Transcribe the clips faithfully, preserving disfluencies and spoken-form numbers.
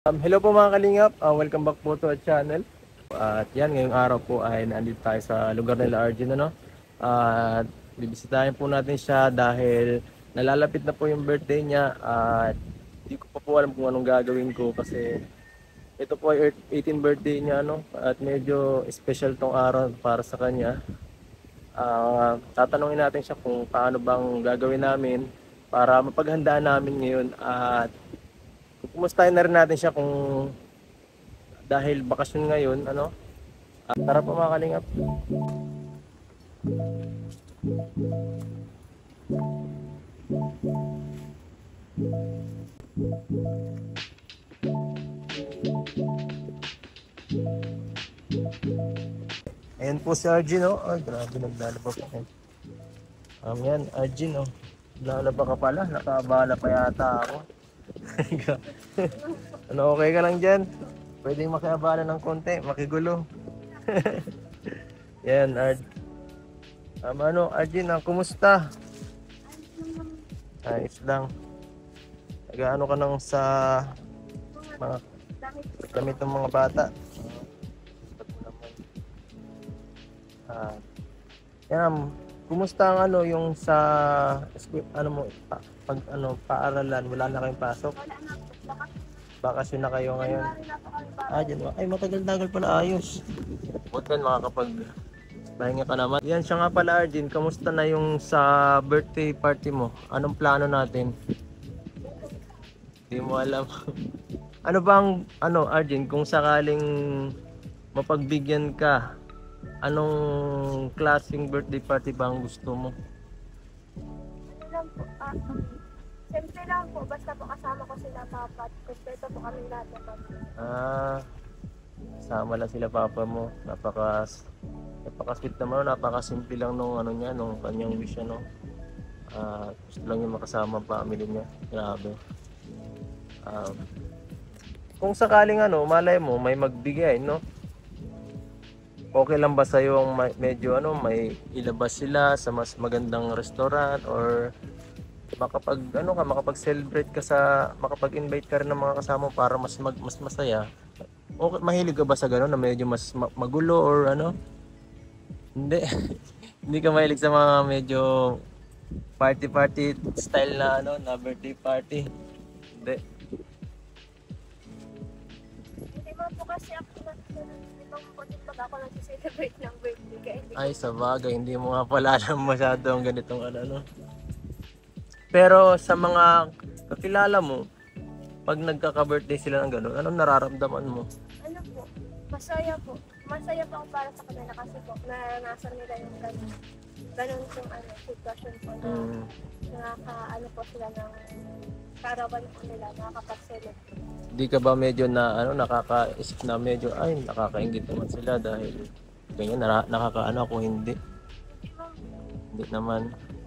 Um, hello po mga kalingap, uh, welcome back po to our channel. At yan, ngayong araw po ay nandito tayo sa lugar nila Arjun, ano? At bibisitahin po natin siya dahil nalalapit na po yung birthday niya. At hindi ko pa po alam kung anong gagawin ko kasi ito po ay eighteenth birthday niya, ano? At medyo special tong araw para sa kanya. Uh, tatanungin natin siya kung paano bang gagawin namin para mapaghandaan namin ngayon. At kumustahin na rin natin siya kung dahil bakasyon ngayon, ano. Ah, tara po mga kalingap. Ayan po si Arjun, oh. Ay, grabe, naglalaba pa. Um, yan, Arjun, oh. Naglalaba ka pala, nakabala pa yata ako. Ano, okay ka lang dyan? Pwedeng makiabala ng konti, makigulo. Yan, Ard. Um, ano, Arjun, ah, kumusta? Ayos lang. Nag-ano ka nang sa mga damit ng mga bata? Ah, yan, kumusta ang ano yung sa school, ano mo, pa, pag ano, paaralan, wala na kayong pasok? Bakasyon na kayo ngayon. Ah, dyan. Ay, matagal-tagal pala, ayos. Buti kan makakapag pahinga ka naman. Yan siya nga pala, Arjun. Kamusta na yung sa birthday party mo? Anong plano natin? Hindi mo alam. Ano bang, ano, Arjun, kung sakaling mapagbigyan ka, anong klaseng birthday party ba ang gusto mo? Ano lang po, ah, siyempre lang po, basta po kasama ko sila papa at respeto po kami lahat ng papa. Ah, sama lang sila papa mo. Napaka napaka-sweet naman, napaka-simple lang nung ano niya, nung kanyang wish, ano. Ah, gusto lang yung makasama ang family niya. Grabe. Um, kung sakaling ano, malay mo may magbigay, no? Okay lang ba sa'yo ang may, medyo ano, may ilabas sila sa mas magandang restaurant or makapag ano ka, makapag-celebrate ka sa makapag-invite ka rin ng mga kasama para mas mag, mas masaya. Okay, mahilig ka ba sa gano'n na medyo mas ma- magulo or ano? Hindi. Hindi ka mahilig sa mga medyo party-party style na ano, na birthday party. Hindi. Hindi mo po kasi ako na, hindi mo po din pag ako nag-celebrate ng birthday, kaya hindi Ay, ko sa bagay, hindi mo nga pala alam masyado ang ganitong ano, no? Pero sa mga kakilala mo, pag nagkaka-birthday sila ng gano'n, anong nararamdaman mo? ano po, masaya po. Masaya po ako para sa kanila kasi po, naranasan nila yung ganun. Ganun yung ano, sitwasyon po na Mm, nakaka-ano po sila ng karawan po nila, nakakapag-celebrate. di ka ba medyo na ano, nakakaisip na medyo ay nakakaingit naman sila dahil ganyan, nara- nakakaano ako hindi. Hindi naman.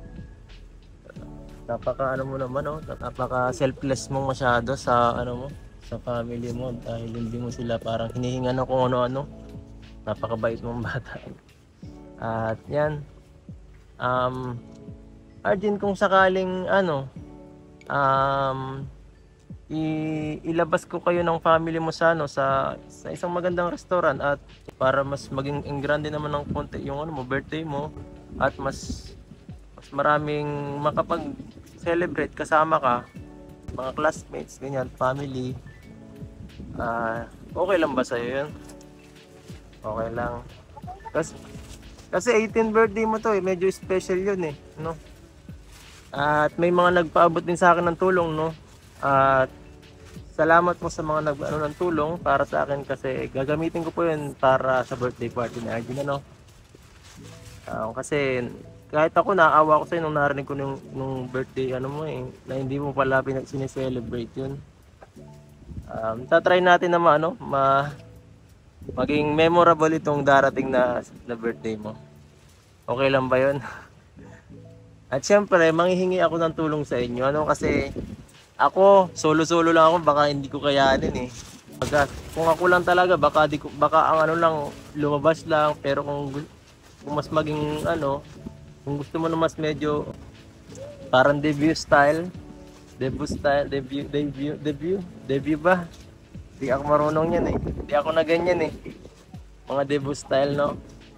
Napaka ano mo naman, oh, napaka selfless mo masyado sa ano mo, sa family mo dahil hindi mo sila parang hinihingan ng kung ano-ano. Napakabait mong bata. At yan, um, Arjun, kung sakaling ano, um, i- ilabas ko kayo ng family mo sa ano, sa, sa isang magandang restaurant at para mas maging engrande naman ng konti yung ano mo, birthday mo at mas mas maraming makapag-celebrate kasama ka, mga classmates, ganyan, family. Ah, okay lang ba sa'yo yun? Okay lang. Kasi, kasi eighteenth birthday mo to eh, medyo special yun eh, no? At may mga nagpaabot din sa akin ng tulong, no? At salamat po sa mga nag ano ng tulong para sa akin kasi gagamitin ko po yun para sa birthday party ni Arjun, ano? Ah, kasi kahit ako naawa ko sa'yo nung narinig ko nung, nung birthday ano mo eh, na hindi mo pala pinag sineselebrate yun. Um, tatry natin na ma, ano, ma, maging memorable itong darating na, na birthday mo. Okay lang ba yun? At syempre, manghihingi ako ng tulong sa inyo. Ano kasi, ako, solo-solo lang ako, baka hindi ko kayanin eh. Baga, kung ako lang talaga, baka, di ko, baka ang ano lang, lumabas lang. Pero kung, kung mas maging ano, kung gusto mo na mas medyo parang debut style, debut style, debut, debut, debut, debut ba? Di ako marunong yan eh. Di ako na ganyan eh. Mga debut style, no?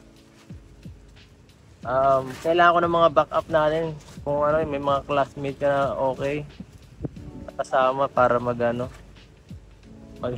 Um, kailangan ko ng mga backup natin. Kung ano, may mga classmate ka na okay. Kasama para magano. Mag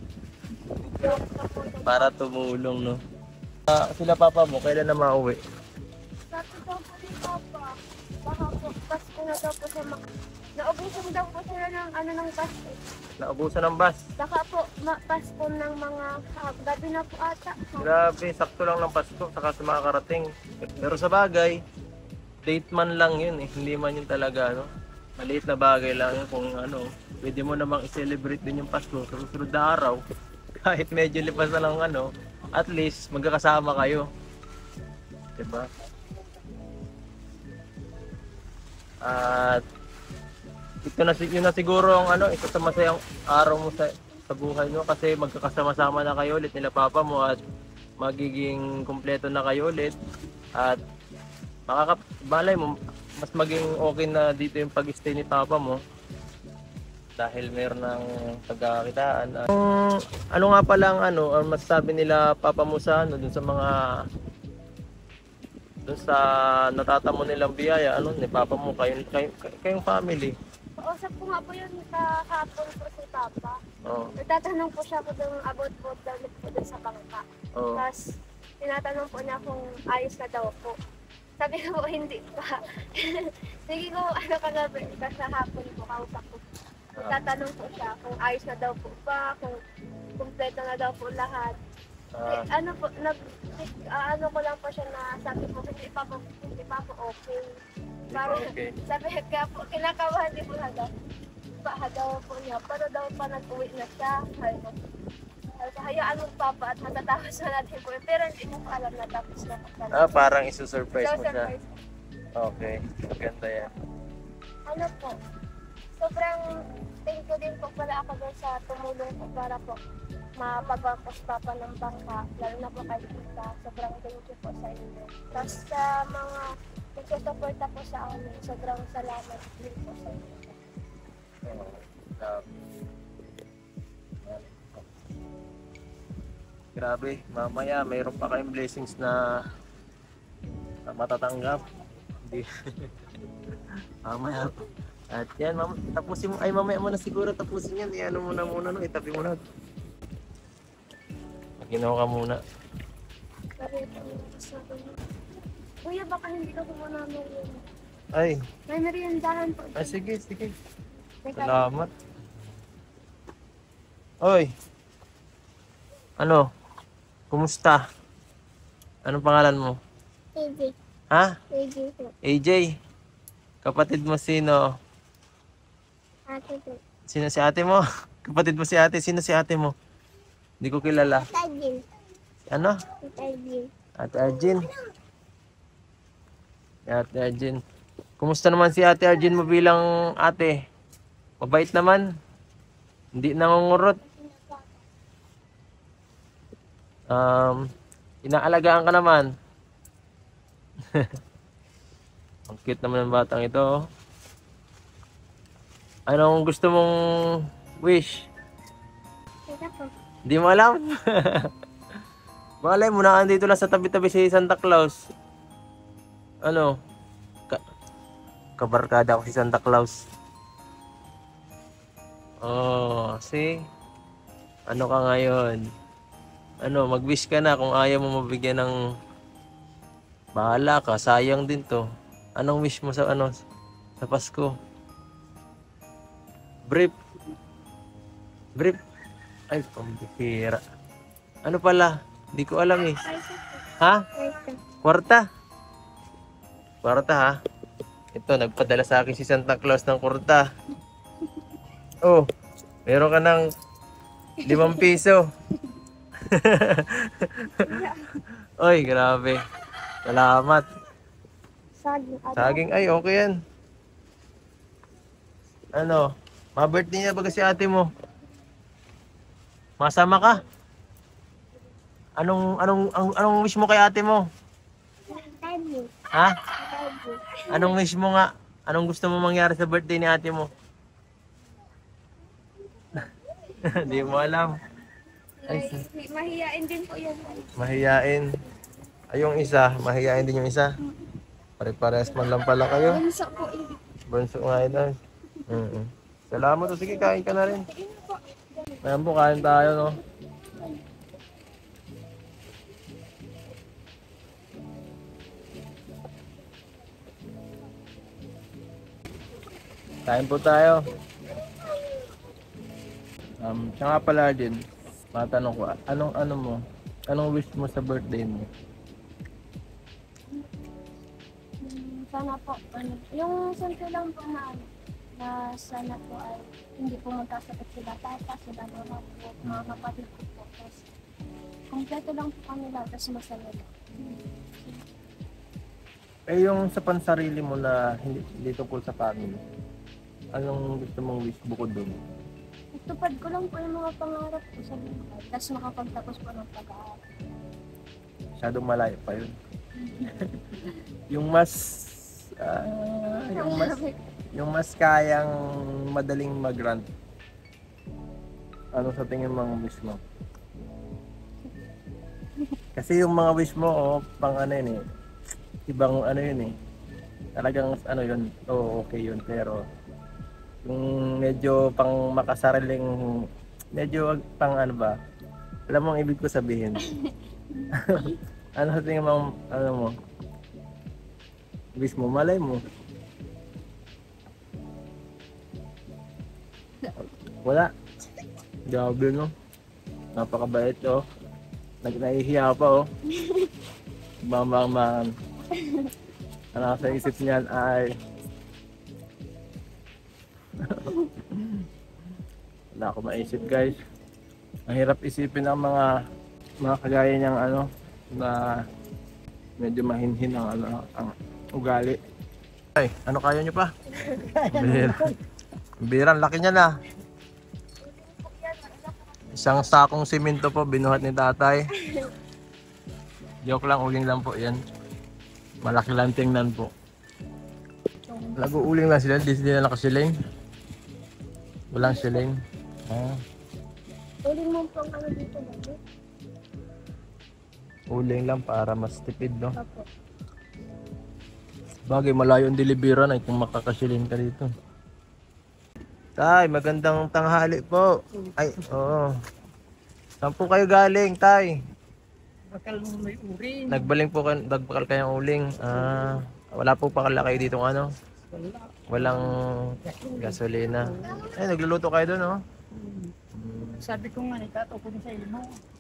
para tumulong, no? Ah, sila papa mo, kailan na mauwi? Sabi daw po ni Papa, baka po, Pasko na daw po siya mak... Naubusan daw po sila ng ano ng Pasko. Naubusan ng bus. Baka po, ma Pasko ng mga ah, gabi na po ata. Grabe, sakto lang ng Pasko saka sa mga karating. Pero sa bagay, date man lang yun eh. Hindi man yun talaga, no? Maliit na bagay lang yun kung ano. Pwede mo namang i-celebrate din yung Pasko sa susunod na araw. Kahit medyo lipas na lang ano, at least magkakasama kayo. Diba? At ito na, yun na siguro ang ano, isa sa masayang araw mo sa, sa buhay nyo kasi magkakasama-sama na kayo ulit nila papa mo at magiging kumpleto na kayo ulit at makaka balay mo mas maging okay na dito yung pag-stay ni papa mo dahil meron ng pagkakitaan. At, um, ano nga pala ang ano, ang masasabi nila papa mo sa ano dun sa mga dun sa natatamo nilang biyaya, ano ni papa mo kayo, kayo kayong family. Kausap ko nga po yun kahapon po si Papa. Oh. Nagtatanong po siya po dun about po daw po dun sa bangka. Oh. Tapos, tinatanong po niya kung ayos na daw po. Sabi ko po, hindi pa. Sige ko, ano kagabi, kasi hapon po, kausap ko. Nagtatanong po siya kung ayos na daw po ba, kung kumpleto na daw po lahat. Ah. Eh, ano po, nag, uh, ano ko lang po siya na sabi po, hindi pa po, hindi pa po okay. Para, Okay. sabi kaya po, kinakabahan din po na daw. Baka daw po niya, pero daw pa nag-uwi na siya. Sabi ko, sabi ko, hayaan mo papa at matatapos na natin po. Pero hindi mo pa alam na tapos na po. Ah, parang isusurprise So, mo siya. surprise. Okay, maganda yan. Ano po, sobrang thank you din po pala ako doon sa tumulong po para po mapagpapos papa ng bangka, lalo na po kay Tita. Sobrang thank you po sa inyo. Tapos sa mga nagsusuporta po sa amin, sobrang salamat din po sa inyo. Uh, grabe, mamaya mayroon pa kayong blessings na, na matatanggap. Hindi. Mamaya. At yan, mam tapusin mo. Ay, mamaya mo na siguro tapusin yan. Iano mo na muna, no? Itabi mo na. Maginaw ka muna. Sabi po, sabi niyo, Kuya, baka hindi ka po muna yun. Ay, May meriendahan po. ay sige, sige. Teka, Salamat. Oy. Ano? Kumusta? Anong pangalan mo? A J. Ha? A J po. A J. Kapatid mo sino? Ate po. Sino si ate mo? Kapatid mo si ate. Sino si ate mo? Hindi ko kilala. Ate Arjun. Ano? Ate Arjun. Ate Arjun. Ate Arjun. Kumusta naman si Ate Arjun mo bilang ate? Mabait naman. Hindi nangungurot. Um, inaalagaan ka naman. Ang cute naman ng batang ito. Oh. Anong gusto mong wish? Teka po. Hindi mo alam? Malay mo na andito lang sa tabi-tabi si Santa Claus. Ano? Ka kabarkada ko si Santa Claus. Oh, see? Ano ka ngayon? Ano, mag-wish ka na kung ayaw mo mabigyan ng bahala ka, sayang din to. Anong wish mo sa ano sa Pasko? Brief. Brief. Ay, pambihira. Ano pala? Hindi ko alam eh. Ha? Kwarta. Kwarta ha? Ito, nagpadala sa akin si Santa Claus ng kwarta. Oh, meron ka ng limang piso. Oy, grabe. Salamat. Saging. Saging, ay, okay yan. Ano? Ma-birthday niya baga si ate mo. Masama ka? Anong, anong, anong, anong wish mo kay ate mo? Saging. Ha? Saging. Anong wish mo nga? Anong gusto mo mangyari sa birthday ni ate mo? Hindi mo alam. Ay, May, mahiyain din po yan. mahiyain. Ay, yung isa, mahiyain din yung isa. Pare-parehas man lang pala kayo. Bunso po eh. Bunso nga ito. Mm-mm. Salamat. O, sige, kain ka na rin. Ayan po, kain tayo, no? Kain po tayo. Um, siya nga pala din, matanong ko, anong ano mo? Anong wish mo sa birthday mo? Hmm, Sana po, ano, yung simple lang po na, ano, na sana po ay hindi po magkasakit sila tata, sila mama po, mga kapatid ko po. Tapos, kompleto lang po kami lahat, tapos masaya lang. Eh yung sa pansarili mo na hindi, hindi tungkol sa family, anong gusto mong wish bukod doon? Itupad ko lang po yung mga pangarap ko sa buhay, tapos makapagtapos po ng pag-aaral. Masyadong malayo pa yun. Yung mas, ah, yung mas, yung mas kayang madaling mag-run. Ano sa tingin mo ang wish mo? Kasi yung mga wish mo, oh, pang ano yun eh, ibang ano yun eh, talagang ano yun, oo, okay yun, pero yung medyo pang makasariling, medyo pang ano ba, alam mo ang ibig ko sabihin. Ano sa tingin mo, ano mo, wish mo, malay mo. Wala. Grabe, no? Napakabait, oh. Nag nahihiya pa, oh. Mamang-mangan. Ang nasa isip niyan ay wala ako maisip, guys. Ang hirap isipin ang mga mga kagaya niyang ano na medyo mahinhin ang ano ang ugali. Ay, ano kaya niyo pa? Bira. Bira, laki niya na. Isang sakong simento po binuhat ni tatay. Joke lang, uling lang po yan. Malaki lang tingnan po. Lago-uling lang sila, di sila nakasiling. Walang siling. Ah, Uling mo po ang ano dito lang. uling lang para mas tipid, no? Opo. Bagay, malayo ang deliveran ay kung makakasiling ka dito. Tay, magandang tanghali po. Ay, oo. Saan po kayo galing, tay? Bakal mo may uring. Nagbaling po kayo, nagbakal kayong uling. Ah, wala po pa kayo dito ano? Wala. Walang gasolina. Ay, nagluluto kayo doon, no? Sabi ko nga, itato ko sa iyo mo.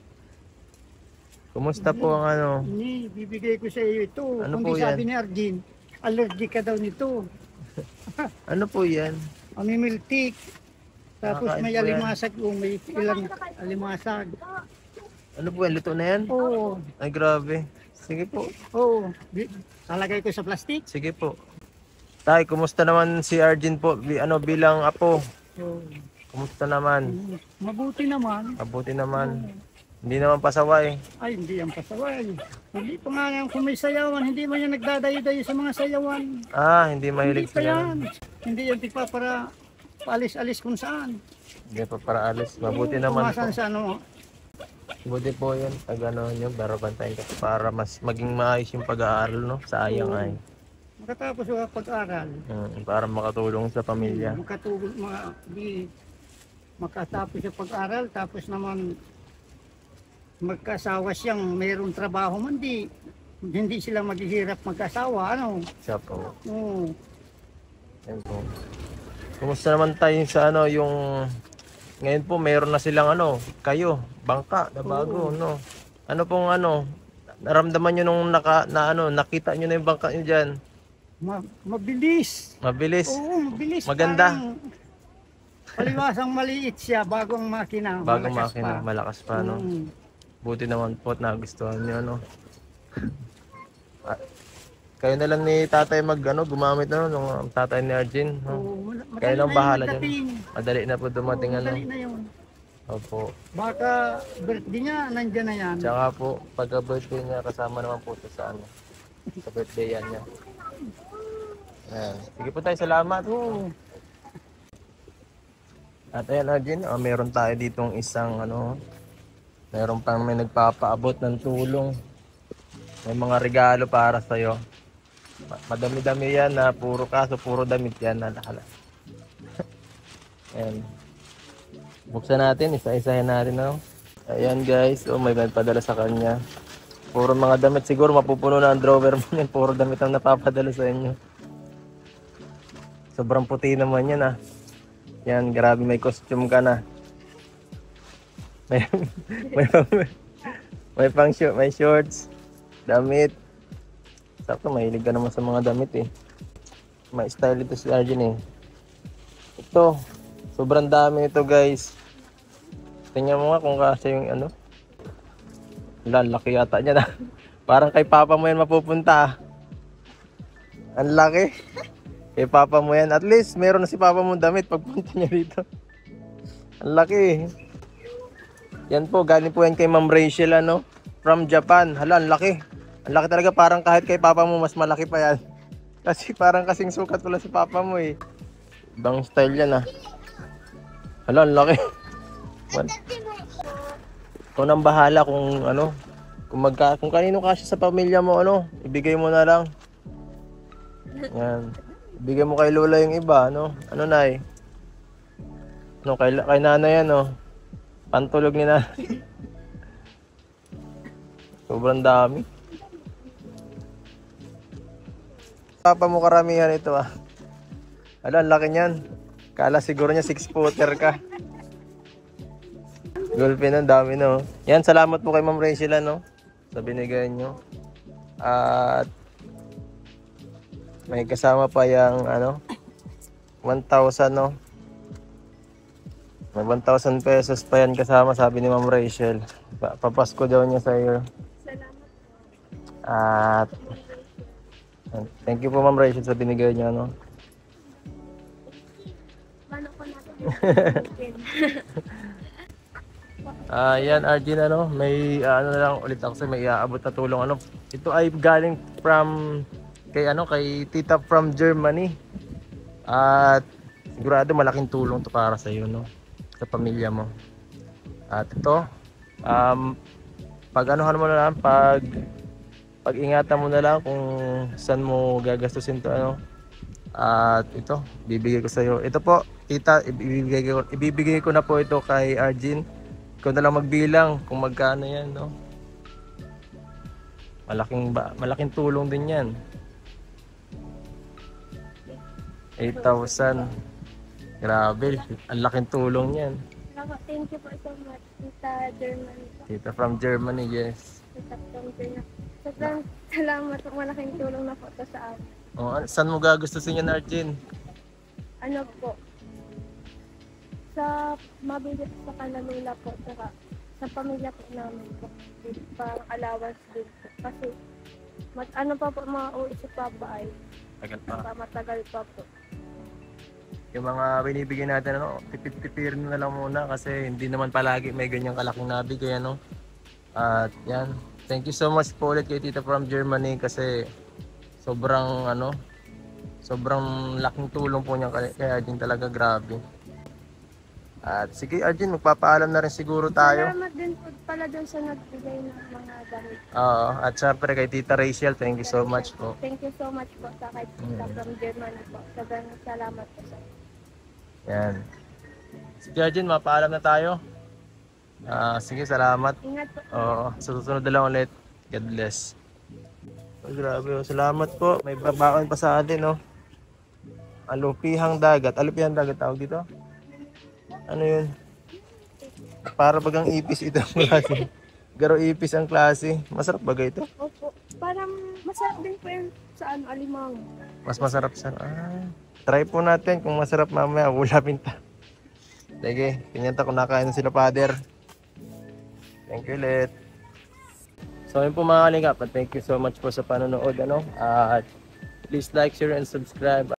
Kumusta po ang ano? Ini, bibigay ko sa iyo ito. Ano Kundi po yan? sabi ni Arjun, allergic ka daw nito. Ano po yan? Amimiltik. Tapos Nakakain may po yan. alimasag o may ilang alimasag. Ano po yan? Luto na yan? Oo, Ay, grabe. Sige po. oo. Bi- Talagay ko sa plastic. Sige po. Tay, kumusta naman si Arjun po? Bi ano, bilang apo? Oo. Kumusta naman? Mabuti naman. Mabuti naman. Hindi naman pasaway. Ay, hindi yan pasaway. Hindi pa nga yan, kung may sayawan, hindi man yan nagdadayo-dayo sa mga sayawan. Ah, hindi Hindi mahilig pa sila. yan. Hindi yan tigpa para paalis-alis kung saan. Hindi pa para alis. Mabuti naman po. Kumasan sa ano. Mabuti po yun. Pag ano nyo, para bantayan ka para mas maging maayos yung pag-aaral, no? Sayang Oo. ay. Makatapos sa pag-aral. Mm, para makatulong sa pamilya. Makatulong, mga, di, makatapos sa pag-aral, tapos naman magkasawa siyang mayroong trabaho man, di, hindi sila maghihirap magkasawa, ano? Siya po. Oo. Yan po. Kumusta naman tayo sa ano, yung ngayon po meron na silang ano, kayo, bangka na bago, Oo. no? Ano pong ano, naramdaman nyo nung naka, na ano, nakita nyo na yung bangka nyo dyan? Ma- mabilis. Mabilis. Oo, mabilis. Maganda. Parang paliwasang maliit siya bago ang makina. Bagong malakas makina, pa. malakas pa, no? Mm. Buti naman po at nagustuhan nyo, no? Ah, kayo na lang ni tatay mag, ano, gumamit na, no? Nung tatay ni Arjun, no? Oo, mad- madali Kayo lang na bahala yun dyan. magdating. Madali na po dumating, Oo, ano? madali na yun. Opo. Baka birthday niya, nandyan na yan. Tsaka po, pagka-birthday niya, kasama naman po ito sa ano, sa birthday yan niya. Ayan. Sige po tayo, salamat. Oo. At ayan, Arjun, oh, meron tayo ditong isang ano, meron pang may nagpapaabot ng tulong. May mga regalo para sa'yo. Ma- Madami-dami yan na puro kaso, puro damit yan na lahala. Ayan. Buksan natin, isa-isahin natin. No? Ayan guys, oh, may nagpadala sa kanya. Puro mga damit, siguro mapupuno na ang drawer mo yan. Puro damit ang napapadala sa inyo. Sobrang puti naman yan ah. Yan, grabe may costume ka na. May, may, may, may pang short, may shorts, damit. Sakto, mahilig ka naman sa mga damit eh. May style ito si Arjun eh. Ito, sobrang dami ito guys. Tingnan mo nga kung kasi yung ano. Wala, laki yata niya na. Parang kay papa mo yan mapupunta ah. Ang laki. Kay papa mo yan. At least meron na si papa mo damit pagpunta niya dito. Ang laki. Yan po, galing po yan kay Ma'am Rachel ano. From Japan. Hala, ang laki. Ang laki talaga, parang kahit kay papa mo mas malaki pa yan. Kasi parang kasing sukat pala si papa mo eh. Ibang style yan ah. Hala, ang laki. Ikaw nang bahala kung ano. Kung, magka, kung kanino kasya sa pamilya mo ano. Ibigay mo na lang. Yan. Ibigay mo kay Lola yung iba, ano? Ano, Nay? Ano, kay, kay Nanay, ano? Pantulog ni Nanay. Sobrang dami. Papa mo karamihan ito, ah. Ala, ang laki niyan. Kala siguro niya six-footer ka. Gulpin, ang dami, no? Yan, salamat po kay Ma'am Rachel, ano? Sa binigay nyo. At may kasama pa yung ano one thousand no. May one thousand pesos pa yan kasama, sabi ni Ma'am Rachel. Pa- Papasko daw niya sa iyo. Salamat. At thank you po Ma'am Rachel sa binigay niyo no. Paano ko natin? Ah, yan Arjun ano, may ah, ano na lang ulit ako sa may iaabot na tulong ano. Ito ay galing from kay ano kay tita from Germany. At sigurado malaking tulong to para sa iyo no, sa pamilya mo. At ito um pag anuhan mo na lang, pag pag-ingatan mo na lang kung saan mo gagastusin to ano. At ito bibigay ko sa iyo. Ito po tita, ibibigay ko ibibigay ko na po ito kay Arjun. Ikaw na lang magbilang kung magkano yan no. Malaking ba, malaking tulong din yan. eight thousand. Grabe, ang laking tulong yan. Thank you po so much, Tita Germany. Tita from Germany, yes. Tita from Germany. Sobrang salamat po, malaking tulong na po ito sa amin. Oh, saan mo gagustusin yan, Arjun? Ano po, sa mabili sa kanalula po, saka sa pamilya po namin po, parang allowance din po. Kasi, mat, ano pa po, mauwi si Papa ay, Tagal pa. pa, matagal pa po. Yung mga binibigyan natin, ano, tipid-tipirin na lang muna kasi hindi naman palagi may ganyang kalaking nabigay, ano. At yan, thank you so much po ulit kay Tita from Germany kasi sobrang, ano, sobrang laking tulong po niya kay kay Arjun talaga, grabe. At sige Arjun, magpapaalam na rin siguro tayo. Salamat din po pala dun sa nagbigay ng mga gamit. Oo, at syempre kay Tita Rachel, thank you so much po. Thank you so much po sa kay Tita Mm. from Germany po. Sobrang salamat po sa Yan. Sige Arjun, mapaalam na tayo. Ah, sige, salamat. Ingat po. Oo, sa susunod na lang ulit. God bless. Oh, grabe, oh. Salamat po. May babaon pa sa atin, oh. Alupihang dagat. Alupihang dagat tawag dito? Ano yun? Para bagang ipis ito ang klase. Garo ipis ang klase. Masarap bagay ito? Opo. Parang masarap din po yan sa ano, alimang. Mas masarap sa... Ah, try po natin kung masarap mamaya. Ulapin ta. Sige, pinyanta kung nakain na sila father. Thank you ulit. So yun po mga kalingap, thank you so much po sa panonood ano. At please like, share and subscribe.